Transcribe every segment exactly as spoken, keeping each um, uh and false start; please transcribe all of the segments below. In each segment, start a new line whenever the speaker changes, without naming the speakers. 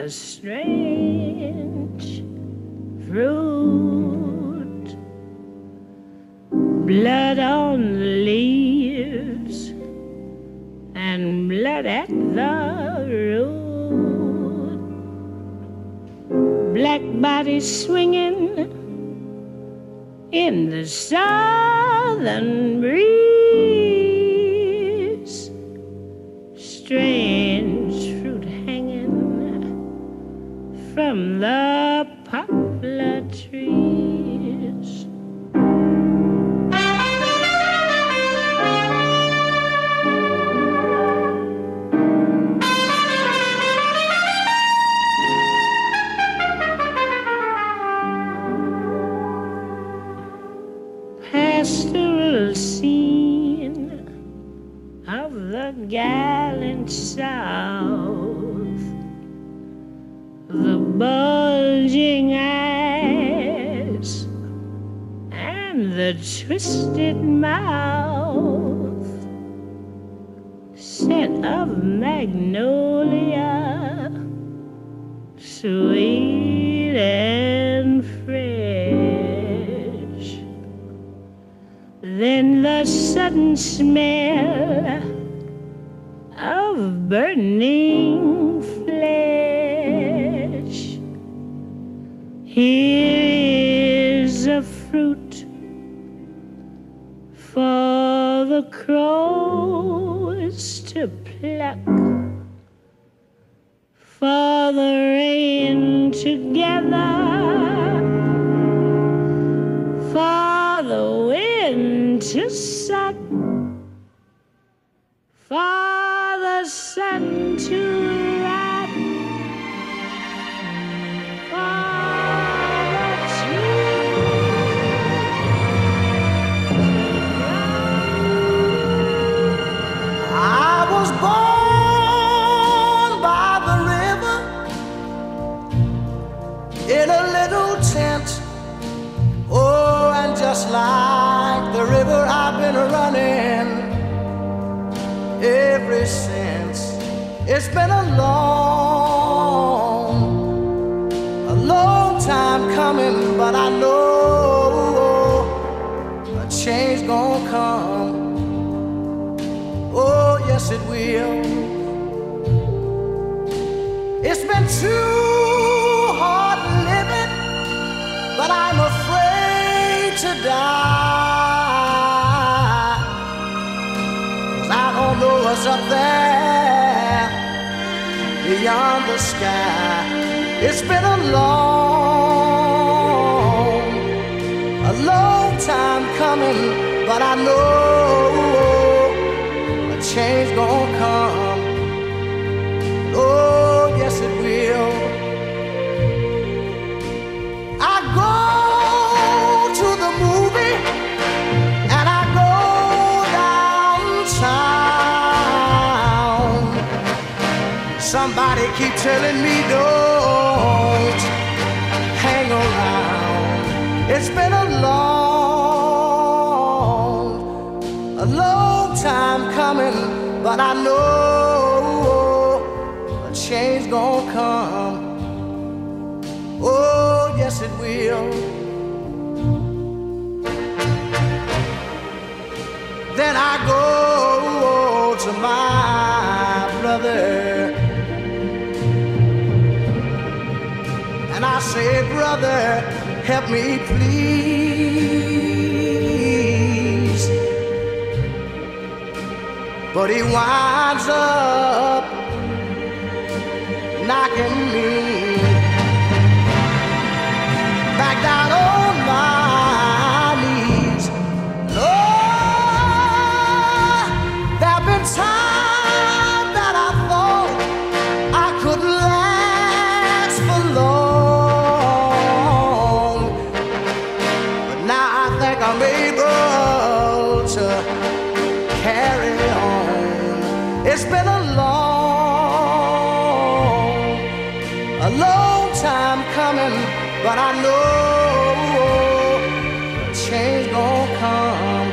a strange fruit. Blood on the leaves and blood at the root. Black bodies swinging in the southern breeze. Strange fruit hanging from the poplar trees. Pastoral scene of the gallant South, the bulging eyes and the twisted mouth, scent of magnolia, sweet and fresh. Then the sudden smell of burning flesh. Here is a fruit for the crows to pluck, for the rain to gather, for the wind to suck, for the sun to rot, for the
I was born by the river in a little tent. Oh, and just like the river, I've been running ever since. It's been a long, a long time coming, but I know a change gonna come. Oh, yes, it will. It's been too hard living, but I'm afraid to die. 'Cause I don't know what's up there beyond the sky. It's been a long, a long time coming, but I know change gonna come. Oh, yes it will. I go to the movie and I go downtown. Somebody keep telling me don't hang around. It's been a long, a long time coming, but I know a change gonna come. Oh, yes it will. Then I go to my brother and I say, brother, help me please. But he winds up knocking me back down on my knees. Lord, there've been times that I thought I could last for long, but now I think I'm able to carry on. It's been a long, a long time coming, but I know change gonna come.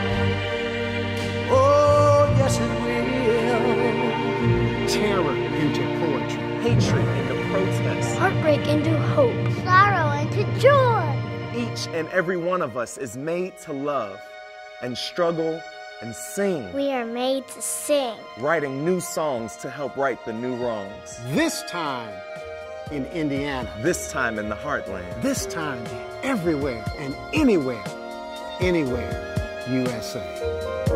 Oh, yes it will.
Terror into poetry, hatred into prose. protest,
heartbreak into hope, sorrow into joy.
each and every one of us is made to love and struggle and sing.
We are made to sing,
Writing new songs to help right the new wrongs.
This time in Indiana.
This time in the heartland.
This time everywhere and anywhere. Anywhere, U S A.